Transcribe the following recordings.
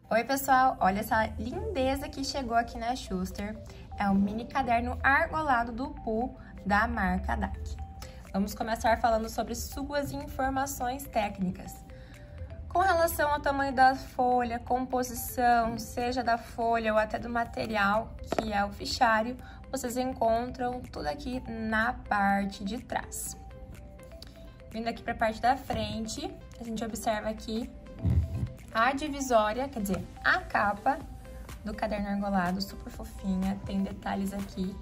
Oi pessoal, olha essa lindeza que chegou aqui na Schuster. É o mini caderno argolado do Pooh da marca DAC. Vamos começar falando sobre suas informações técnicas. Com relação ao tamanho da folha, composição, seja da folha ou até do material, que é o fichário, vocês encontram tudo aqui na parte de trás. Vindo aqui para a parte da frente, a gente observa aqui a divisória, quer dizer, a capa do caderno argolado, super fofinha, tem detalhes aqui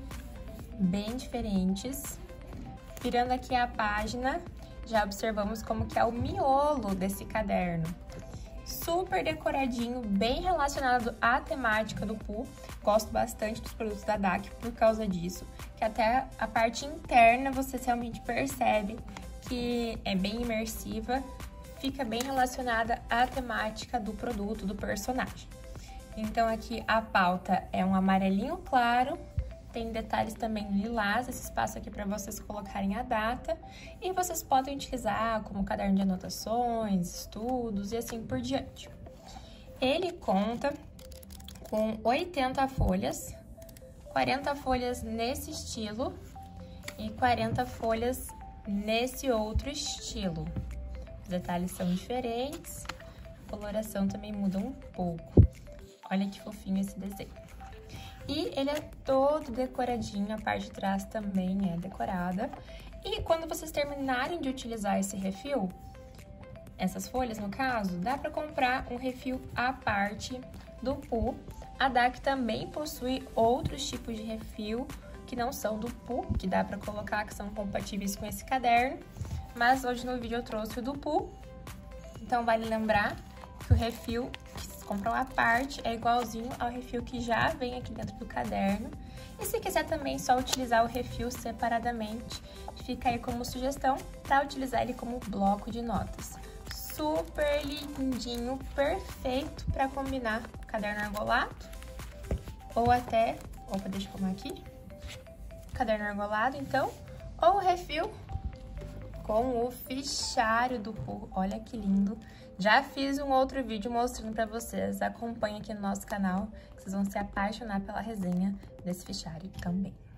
bem diferentes. Virando aqui a página, já observamos como que é o miolo desse caderno. Super decoradinho, bem relacionado à temática do Pooh. Gosto bastante dos produtos da DAC por causa disso, que até a parte interna você realmente percebe que é bem imersiva, fica bem relacionada à temática do produto, do personagem. Então aqui a pauta é um amarelinho claro, tem detalhes também lilás, esse espaço aqui para vocês colocarem a data, e vocês podem utilizar como caderno de anotações, estudos e assim por diante. Ele conta com 80 folhas, 40 folhas nesse estilo e 40 folhas nesse outro estilo. Os detalhes são diferentes, a coloração também muda um pouco. Olha que fofinho esse desenho. E ele é todo decoradinho, a parte de trás também é decorada. E quando vocês terminarem de utilizar esse refil, essas folhas no caso, dá para comprar um refil à parte do Pooh. A DAC também possui outros tipos de refil que não são do Pooh, que dá para colocar, que são compatíveis com esse caderno. Mas hoje no vídeo eu trouxe o do Pooh, então vale lembrar que o refil que vocês compram à parte é igualzinho ao refil que já vem aqui dentro do caderno. E se quiser também só utilizar o refil separadamente, fica aí como sugestão para utilizar ele como bloco de notas. Super lindinho, perfeito para combinar com o caderno argolado ou até, opa, deixa eu arrumar aqui, caderno argolado então, ou o refil com o fichário do Pooh. Olha que lindo. Já fiz um outro vídeo mostrando pra vocês. Acompanhe aqui no nosso canal, que vocês vão se apaixonar pela resenha desse fichário também.